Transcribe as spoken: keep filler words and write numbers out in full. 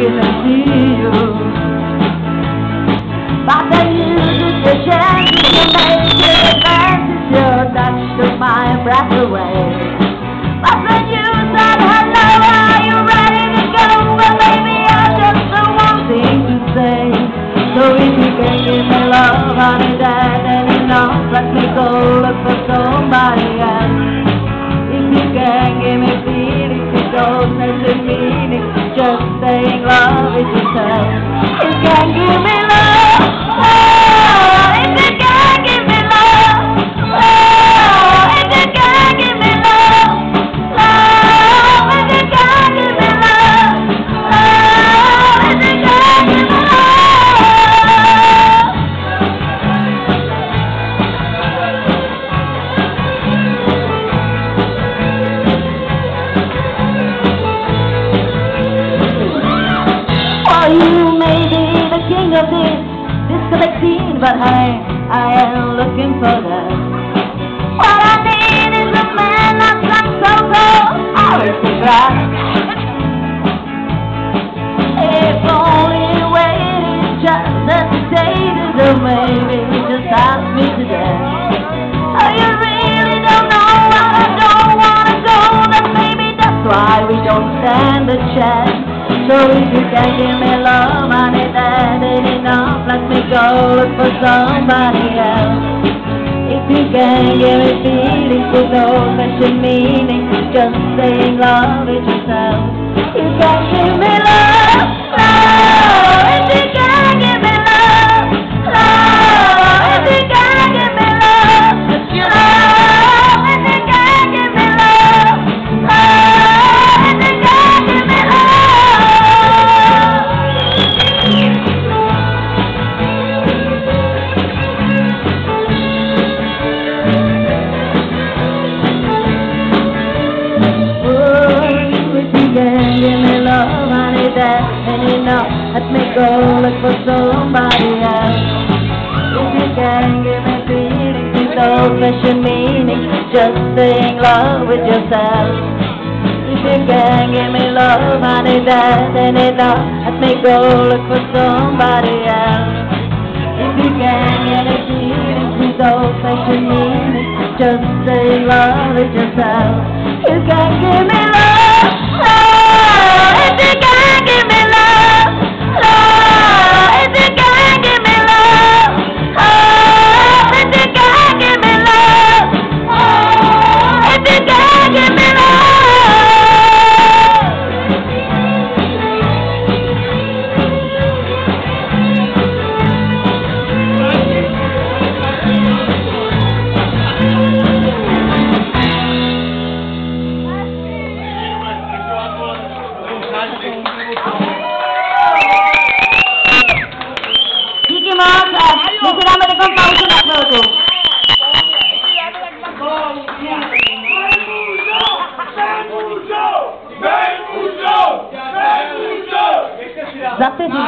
give it to you. But the use the chance to make it advantage. You touch took my breath away. But when you said hello, are you ready to go? Well, baby, I just don't want thing to say. So if you can give me love, honey, that ain't enough. Let me go look for somebody else. If you can give me feelings, it don't measure meaning. Just stay in love with yourself. You can give me love, oh, if you can give me love, oh, if you can give me love, love, if you can give me love, love, if you can give me love. You may be the king of this discotheque scene, but I, I am looking for that. What I need is a man not some so-called aristocrat. If only waiting just hesitated, or maybe just ask me to dance. Oh, you really don't know what I don't wanna go, then maybe that's why we don't stand a chance. So if you can give me love, honey, that ain't enough. Let me go look for somebody else. If you can give me feelings with no special meaning, just stay in love with yourself. You can give me love, love. If you can give me love, love. If you can give me love, love. If you can give me love, love. If you can give me love. Give me love, honey, that ain't enough. Let me go look for somebody else. If you can give me feelings with no special meaning, just stay in love with yourself. If you can give me love, honey, that ain't enough. Let me go look for somebody else. If you can give me feelings with no special meaning, just stay in love with yourself. You can give me love, love. If you can give me love, love. If you can give me love, love. If you can give me love, love. If you can give me love. Zapytaj.